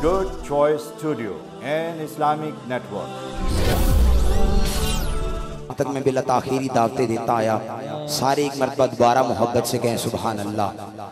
Good Choice Studio and Islamic Network. तक मैं बिला ताखीरी दावतें देता आया, सारे एक मरतबा दोबारा मोहब्बत से कहें सुभान अल्लाह।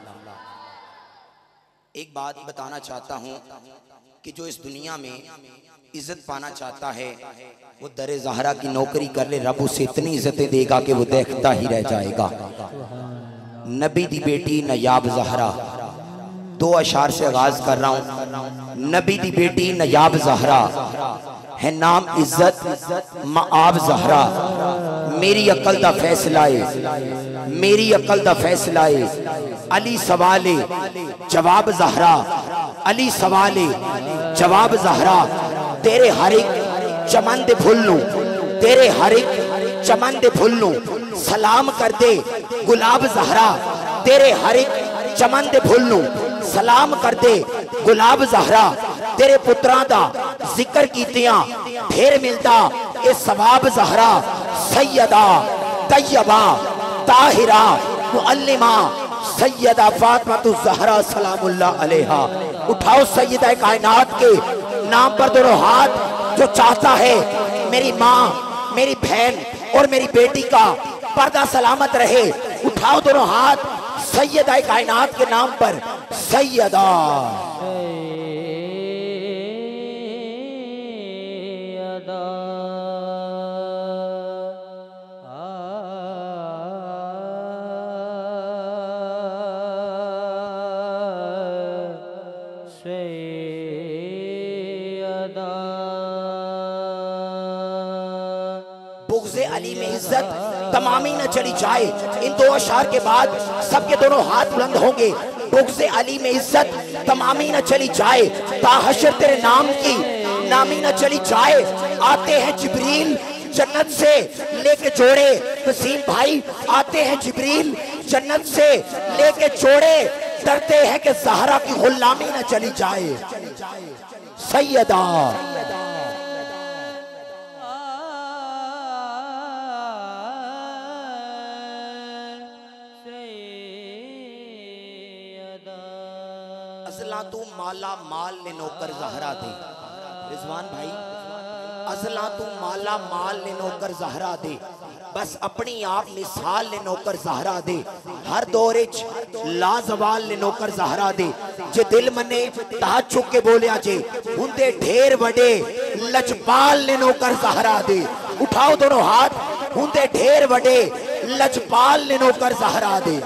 एक बात बताना चाहता हूँ कि जो इस दुनिया में इज्जत पाना चाहता है वो दरे ज़हरा की नौकरी कर ले, रब उसे इतनी इज्जतें देगा कि वो देखता ही रह जाएगा। नबी दी बेटी नयाब ज़हरा, दो अशार से आगाज कर रहा हूँ। नबी दी बेटी नयाब ज़हरा है नाम इज्जत माब ज़हरा। मेरी अकल दा फैसलाए, मेरी अकल दा फैसलाए। अली सवाले जवाब ज़हरा, अली सवाले जवाब ज़हरा। तेरे हर एक चमन दे फुल नू, तेरे हर एक चमन दे फुल नू सलाम कर दे गुलाब ज़हरा। तेरे हर एक चमन दे फुल नू सलाम कर दे गुलाब ज़हरा। तेरे पुत्रां दा जिक्र कीतियां ढेर मिलदा ए सवाब ज़हरा। सैयदा तैयबा ताहिरा मुअल्लिमा सैयदा फातिमा ज़हरा सलामुल्लाह अलैहा। उठाओ सैयदा कायनात के नाम पर दोनों हाथ। जो चाहता है मेरी माँ, मेरी बहन और मेरी बेटी का पर्दा सलामत रहे, उठाओ दोनों हाथ सैयदा कायनात के नाम पर। सैयदा बुग़्ज़े अली में इज्जत तमामी न चढ़ी जाए। इन दो अशार के बाद सबके दोनों हाथ बुलंद होंगे। बुग़्ज़े अली में इज्जत तमामी न चली जाए, ताहशर तेरे नाम की नामी न चली जाए। आते हैं जिब्रील जन्नत से लेके जोड़े, वसीम भाई आते हैं जिब्रील जन्नत से लेके जोड़े। डरते हैं कि ज़हरा की गुलामी न चली जाए। सैयदा अज़ला तू माला माल ने नौकर ज़हरा दे। रिजवान भाई अज़ला तू माला माल ने नौकर ज़हरा दे। बस अपनी आप मिसाल ने नौकर ज़हरा दे। हर दौरे लाजवाल ने नौकर ज़हरा दे। जे दिल मने ताज चुक के बोलिया जे हुंदे ढेर वडे लजपाल ने नौकर ज़हरा दे। उठाओ दोनों हाथ। हुंदे ढेर वडे लजपाल ने नौकर ज़हरा दे।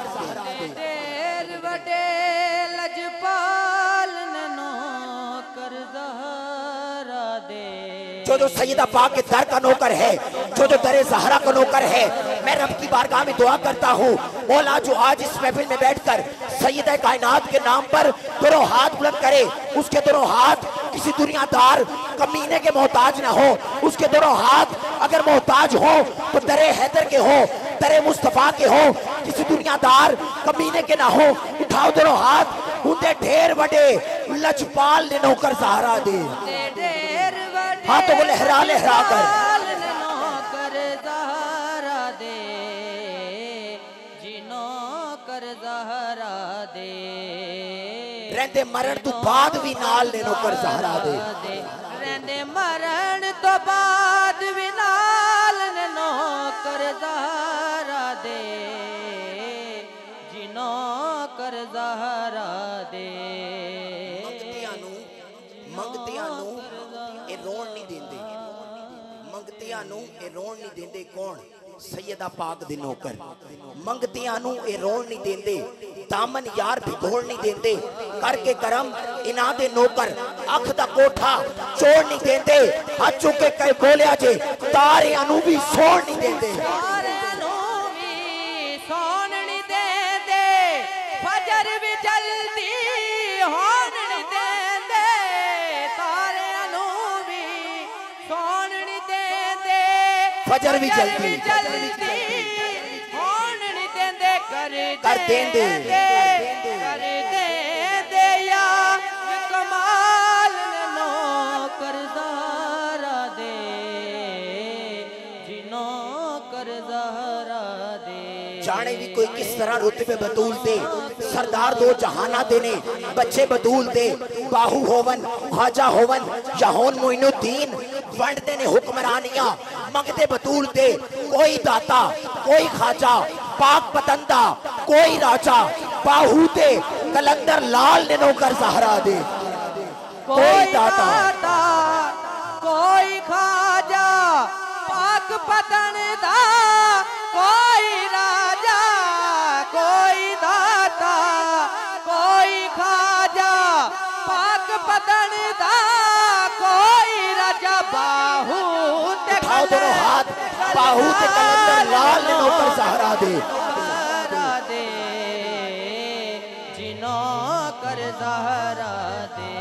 जो सैयदा पाक के दर का नौकर है, जो दरे ज़हरा का नौकर है, मैं रब की बारगाह में दुआ करता हूँ मौला जो आज इस महफिल में बैठकर सैयदा कायनात के नाम पर दोनों हाथ बुलंद करे, उसके दोनों हाथ किसी दुनियादार कमीने के मोहताज ना हो। उसके दोनों हाथ अगर मोहताज हो तो दरे हैदर के हो, दरे मुस्तफ़ा के हो, किसी दुनियादार कमीने के ना हो। उठाओ दोनों हाथ। हुंदे ढेर वडे लजपाल ने नौकर ज़हरा दे। हाथों को लहरा लहरा कर नौकर ज़हरा दे, जिनो कर ज़हरा दे। रहंदे मरण तो बाद भी नाल ने नौकर ज़हरा दे। रहंदे मरण तो बाद भी नाल ने नौकर ज़हरा दे, जिनो कर ज़हरा दे। मंगतियां नू ए रोण नहीं देंदे, मंगतियां नू ए रोण नहीं देंदे। कौन? सैयदा पाक दे नौकर। मंगतियां नू ए रोण नहीं देंदे, दामन यार भिगोड़ नहीं देंदे। करके करम इना दे नौकर अख दा कोठा छोड़ नहीं देंदे। हाथ चुक के कह बोलिया जे तारे अनु भी सोण नहीं देंदे। फजर भी जल्दी होन नहीं देंदे, तारे अनु भी सोन नहीं देंदे। फजर भी जल्दी होन नहीं देंदे, कर देंदे कर देंदे या कमाल ने नौकर ज़हरा दे, जिनो कर ज़हरा दे। जाने भी कोई किस तरह रुतबे बतूल दे, सरदार दो जहाना देने बच्चे बतूल दे। बाहू होवन ख्वाजा होवन या होन मोइनुद्दीन वंडते ने हुक्मरानियां मंगते बतूल थे कोई दाता कोई ख्वाजा पाक पतंदा कोई राजा बाहू थे कलंदर लाल ने नौकर ज़हरा दे कोई दाता कोई ख्वाजा पाक पतंदा कोई राजा कोई दाता कोई ख्वाजा पाक पतंदा कोई राजा बाहू उठाओ दोनों हाथ बाहू ते कलंदर लाल ने नौकर ज़हरा दे जिनो कर ज़हरा दे।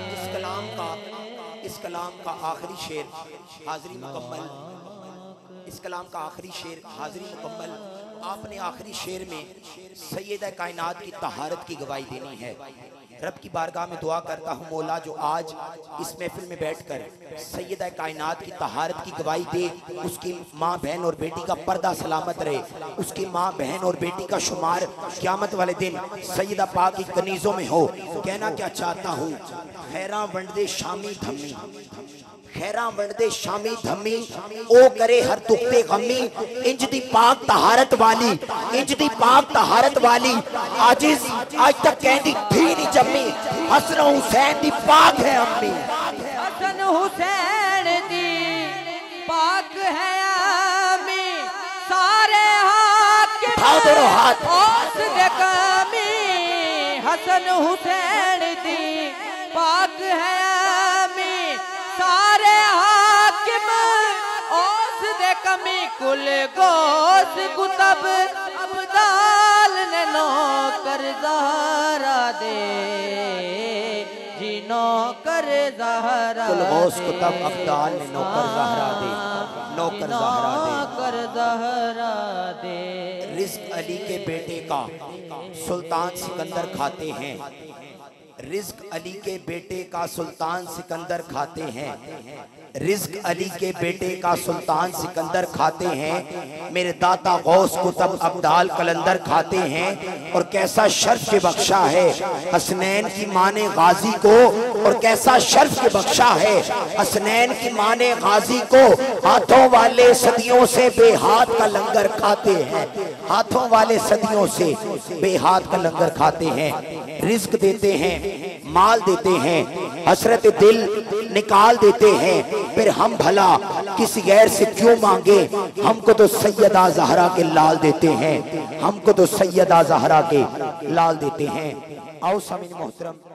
इस कलाम का आखिरी शेर हाज़री मुकम्मल। इस कलाम का आखिरी शेर हाज़री मुकम्मल। आपने आखिरी शेर में सैयदा कायनात की तहारत की गवाही देनी है। रब की बारगाह में दुआ करता हूँ मौला जो आज इस महफिल में बैठकर सैयदा कायनात की तहारत की गवाही दे, उसकी माँ बहन और बेटी का पर्दा सलामत रहे, उसकी माँ बहन और बेटी का शुमार क़यामत वाले दिन सैयदा पाक की कनीज़ों में हो। कहना क्या चाहता हूँ, खैरा वंडे शामी धम्मी खैरा वंडे शामी धम्मी ओ करे हर तुक्ते गमी इंज दी पाक तहारत वाली इंज दी पाक तहारत वाली आजिज आज तक कहती थी नहीं जम्मी हसन हुसैन दी पाक है अम्मी हसन हुसैन दी पाक है अम्मी सारे हाथ के उठाओ दोनों हाथ औस दे कमी हसन हुसैन दी पाक है अम्मी सारे हाकिम औस दे कमी कुल गोस कुतब अब्दाल ने नौकर ज़हरा दे जी नौकर ज़हरा कुल गोस कुतब अब्दाल ने नौकर ज़हरा दे नौकर ज़हरा दे। रिज़्क़ अली के बेटे का सुल्तान सिकंदर खाते हैं। रिज़्क़ अली के बेटे का सुल्तान सिकंदर खाते हैं। रिज़्क़ अली के बेटे का सुल्तान सिकंदर खाते हैं। मेरे दाता गौस कुतब अब्दाल कलंदर खाते हैं। और कैसा शर्फ के बख्शा है हसनैन की माँ ने गाजी को और कैसा शर्फ के बख्शा है हसनैन की माँ ने गाजी को। हाथों वाले सदियों से बेहाथ का लंगर खाते हैं। हाथों वाले सदियों से बेहाथ का लंगर खाते हैं। रिज़्क़ देते हैं माल देते हैं हसरत दिल निकाल देते हैं। फिर हम भला किसी गैर से क्यों मांगे, हमको तो सैयदा ज़हरा के लाल देते हैं। हमको तो सैयदा ज़हरा के लाल देते हैं। आओ सामीन मोहतरम